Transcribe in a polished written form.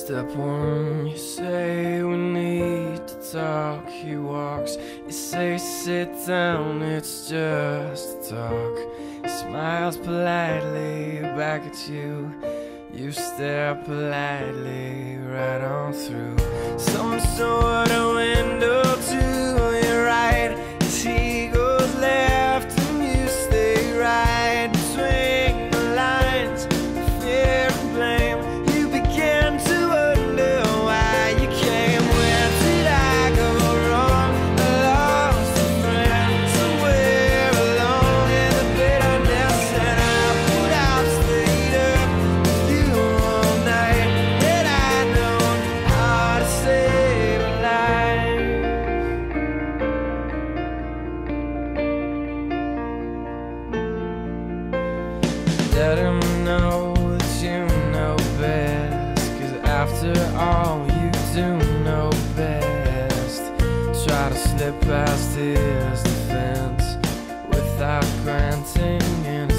Step one, you say we need to talk. He walks, you say sit down, it's just talk. He smiles politely back at you. You stare politely right on through some sort of window to your right. As he goes left and you stay right between the lines of fear and blame. You begin to wonder why you came. Where did I go wrong? I lost a friend somewhere along in the bitterness, and I would have stayed up with you all night had I known how to save a life. Let him know that you know best, 'cause after all you do know best. Try to slip past his defense without granting an